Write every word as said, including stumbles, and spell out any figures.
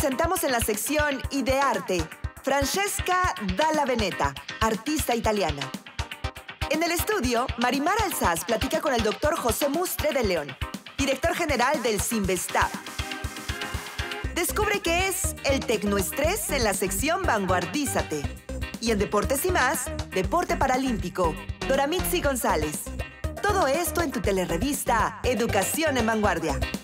presentamos en la sección Idearte, Francesca Dalla Veneta, artista italiana. En el estudio, Marimar Alzaz platica con el doctor José Mustre de León, director general del Sinvestap. Descubre qué es el tecnoestrés en la sección Vanguardízate. Y en Deportes y Más, Deporte Paralímpico, Doramitzi González. Todo esto en tu telerrevista Educación en Vanguardia.